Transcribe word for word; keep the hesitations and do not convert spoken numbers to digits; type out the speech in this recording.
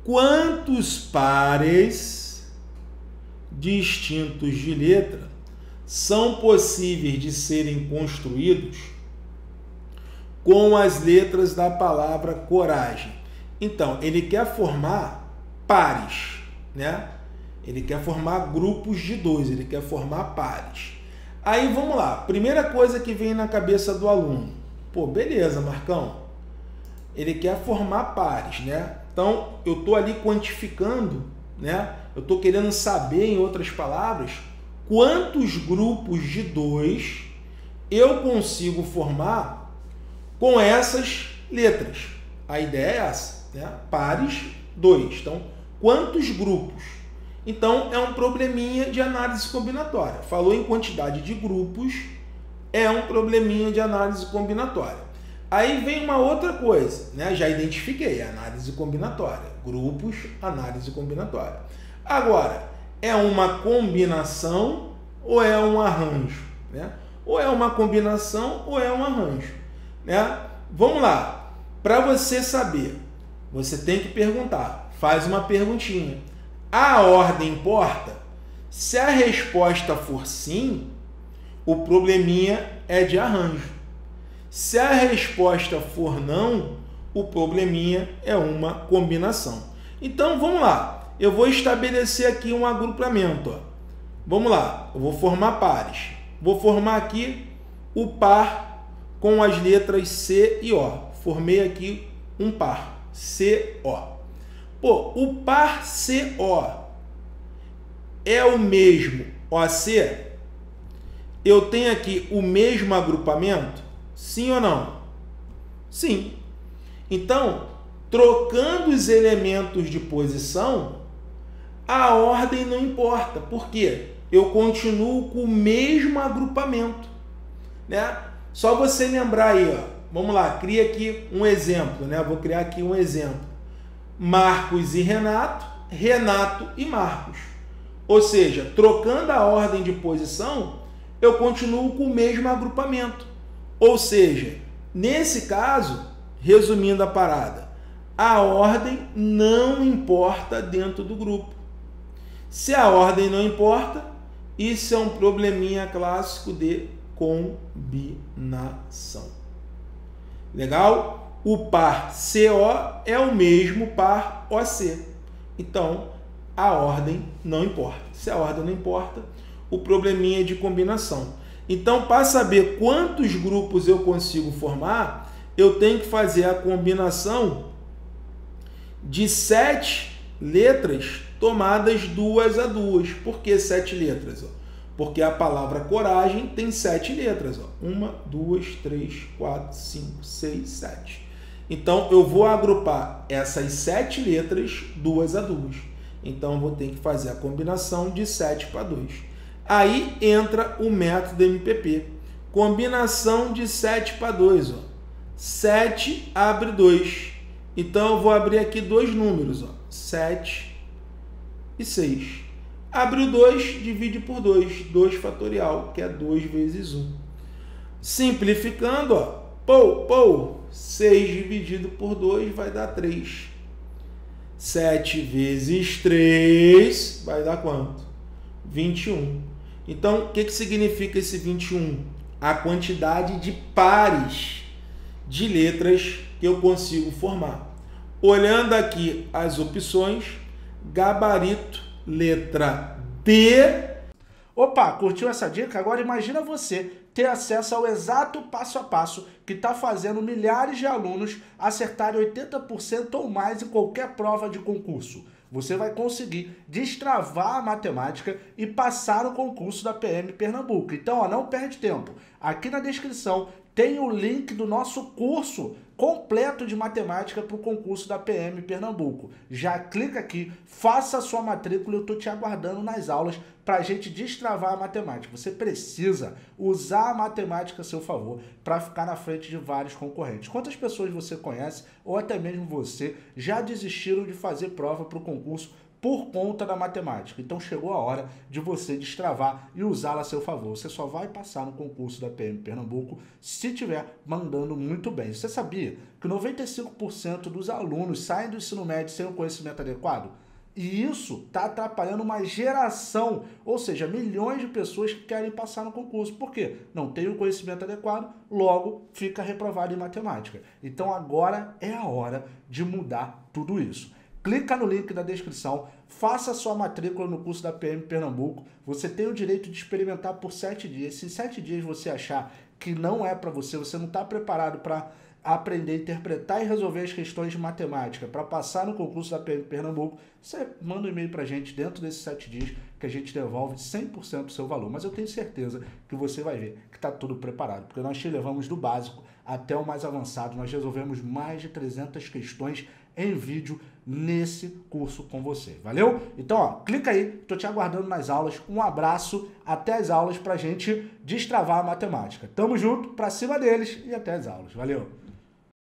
quantos pares distintos de letra são possíveis de serem construídos com as letras da palavra coragem? Então, ele quer formar pares, né? Ele quer formar grupos de dois, ele quer formar pares. Aí, vamos lá. Primeira coisa que vem na cabeça do aluno. Pô, beleza, Marcão. Ele quer formar pares, né? Então, eu estou ali quantificando, né? Eu estou querendo saber, em outras palavras, quantos grupos de dois eu consigo formar com essas letras. A ideia é essa, né? Pares, dois. Então, quantos grupos? Então, é um probleminha de análise combinatória. Falou em quantidade de grupos, é um probleminha de análise combinatória. Aí vem uma outra coisa, né? Já identifiquei, análise combinatória. Grupos, análise combinatória. Agora, é uma combinação ou é um arranjo, né? Ou é uma combinação ou é um arranjo, né? Vamos lá. Para você saber, você tem que perguntar. Faz uma perguntinha. A ordem importa? Se a resposta for sim, o probleminha é de arranjo. Se a resposta for não, o probleminha é uma combinação. Então, vamos lá. Eu vou estabelecer aqui um agrupamento. Ó. Vamos lá. Eu vou formar pares. Vou formar aqui o par com as letras C e O. Formei aqui um par. C O. Pô, o par C O é o mesmo O C? Eu tenho aqui o mesmo agrupamento? Sim ou não? Sim. Então, trocando os elementos de posição, a ordem não importa. Por quê? Eu continuo com o mesmo agrupamento, né? Só você lembrar aí, ó. Vamos lá, cria aqui um exemplo, né? Vou criar aqui um exemplo. Marcos e Renato, Renato e Marcos. Ou seja, trocando a ordem de posição, eu continuo com o mesmo agrupamento. Ou seja, nesse caso, resumindo a parada, a ordem não importa dentro do grupo. Se a ordem não importa, isso é um probleminha clássico de combinação. Legal? O par C O é o mesmo par O C. Então, a ordem não importa. Se a ordem não importa, o probleminha é de combinação. Então, para saber quantos grupos eu consigo formar, eu tenho que fazer a combinação de sete letras tomadas duas a duas. Por que sete letras? Ó? Porque a palavra coragem tem sete letras. Ó. Uma, duas, três, quatro, cinco, seis, sete. Então, eu vou agrupar essas sete letras duas a duas. Então, eu vou ter que fazer a combinação de sete para dois. Aí entra o método M P P. Combinação de sete para dois. Ó. sete abre dois. Então, eu vou abrir aqui dois números. Ó. sete e seis. Abriu dois, divide por dois. dois fatorial, que é dois vezes um. Simplificando, ó. Pou, pou. seis dividido por dois vai dar três. sete vezes três vai dar quanto? vinte e um. Então, o que, que significa esse vinte e um? A quantidade de pares de letras que eu consigo formar. Olhando aqui as opções, gabarito, letra D. Opa, curtiu essa dica? Agora imagina você ter acesso ao exato passo a passo que está fazendo milhares de alunos acertarem oitenta por cento ou mais em qualquer prova de concurso. Você vai conseguir destravar a matemática e passar no concurso da P M Pernambuco. Então, ó, não perde tempo. Aqui na descrição tem o link do nosso curso completo de matemática para o concurso da P M Pernambuco. Já clica aqui, faça a sua matrícula, eu estou te aguardando nas aulas para a gente destravar a matemática. Você precisa usar a matemática a seu favor para ficar na frente de vários concorrentes. Quantas pessoas você conhece, ou até mesmo você, já desistiram de fazer prova para o concurso por conta da matemática. Então chegou a hora de você destravar e usá-la a seu favor. Você só vai passar no concurso da P M Pernambuco se estiver mandando muito bem. Você sabia que noventa e cinco por cento dos alunos saem do ensino médio sem o conhecimento adequado? E isso está atrapalhando uma geração, ou seja, milhões de pessoas que querem passar no concurso. Por quê? Não tem o conhecimento adequado, logo fica reprovado em matemática. Então agora é a hora de mudar tudo isso. Clica no link da descrição, faça sua matrícula no curso da P M Pernambuco. Você tem o direito de experimentar por sete dias. Se em sete dias você achar que não é para você, você não está preparado para aprender a interpretar e resolver as questões de matemática para passar no concurso da P M Pernambuco, você manda um e-mail para a gente dentro desses sete dias que a gente devolve cem por cento do seu valor. Mas eu tenho certeza que você vai ver que está tudo preparado, porque nós te levamos do básico até o mais avançado. Nós resolvemos mais de trezentas questões em vídeo nesse curso com você. Valeu? Então, ó, clica aí, tô te aguardando nas aulas. Um abraço, até as aulas pra gente destravar a matemática. Tamo junto, pra cima deles e até as aulas. Valeu!